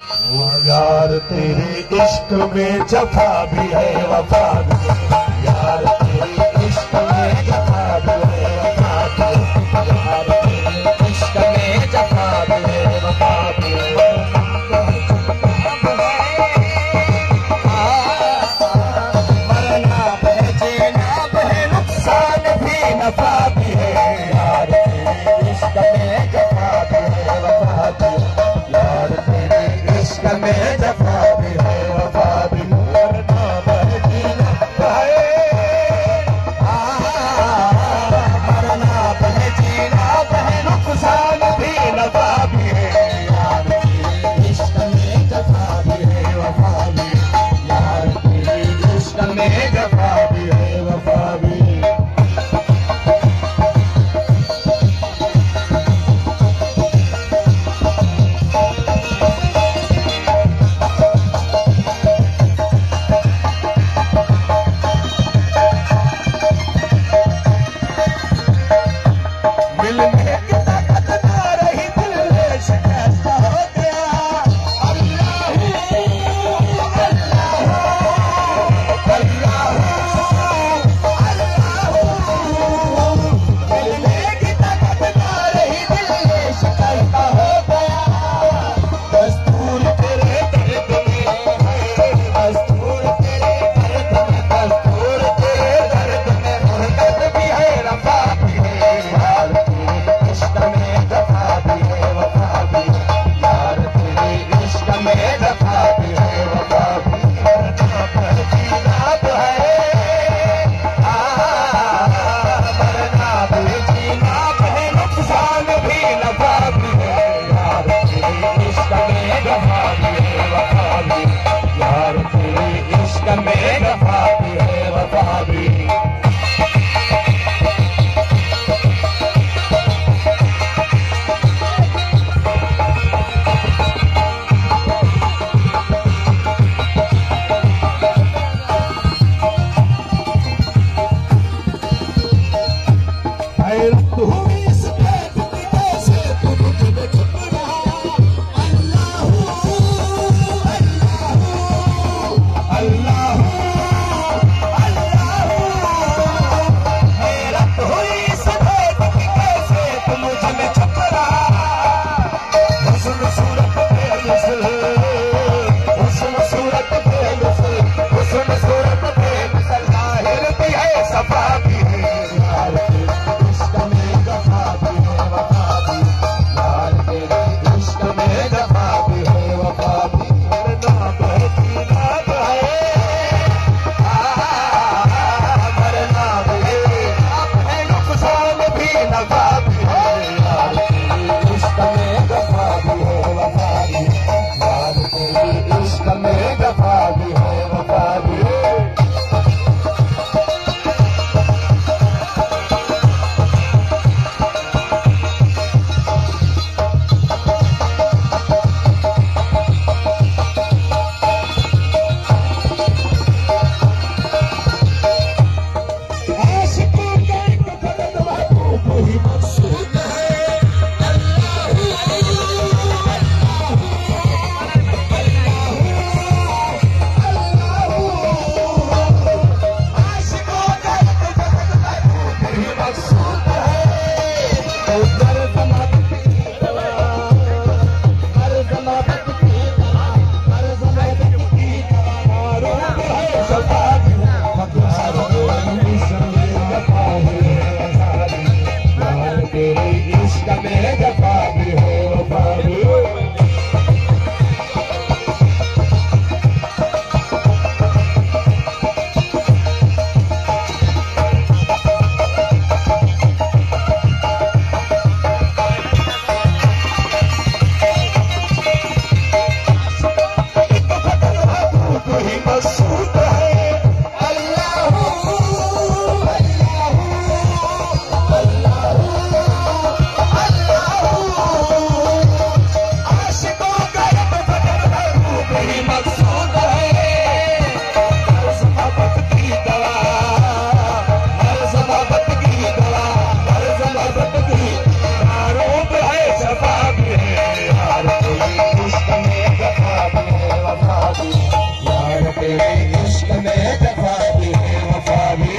यार तेरे इश्क में जफा भी है वफा भी है, यार तेरे इश्क में जफा भी है वफा भी है, यार तेरे इश्क में जफा भी है वफा भी है। मरना है जीना है नुकसान भी नफा भी है, यार तेरे इश्क में जफा भी है वफा भी है, यार तेरे इश्क में जफा भी है वफा भी है। मरना है जीना है, मरना है जीना है नुकसान भी नफा भी है, यार तेरे इश्क में जफा भी है वफा भी है, यार तेरे इश्क में जफा भी है वफा भी है। मिलने की ताकत ना रही, दिल शिकस्त हो गया। अल्लाह मिलने की ताकत ना रही, दिल शिकस्त हो गया। दस्तूर तेरे दर्द में है, दस्तूर तेरे दर्द में, दस्तूर तेरे दर्द में मुहब्बत भी है रफा भी है, यार तेरे इश्क में जफा भी है वफा भी है, यार तेरे इश्क में जफा भी है वफा भी है। मरना पर जीना है, मरना भी जीना है नुकसान भी नफा भी है, यार तेरे इश्क में जफा भी है वफा भी है, यार तेरे इश्क में जफा भी है वफा भी है। हैरत हुई इस बैठ की कैसे तू मुझ में छुप रहा। अल्लाह अल्लाह अल्लाह, हैरत हुई इस बैठ की कैसे तू मुझ में छुप रहा। हुस्न सूरत पे मिसल, हुस्न सूरत पे मिसल, हुस्न सूरत पे मिसल, जाहिर भी है सफा भी है, यार तेरे इश्क में जफा भी है वफा भी है, यार तेरे इश्क में जफा भी है वफा भी है। मरना है जीना है, मरना है नुकसान भी नफा भी है, यार तेरे इश्क में जफा भी है वफा भी है, यार इश्क में दफा भी है वफा भी।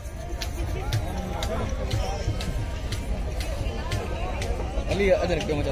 अली अदर क्यों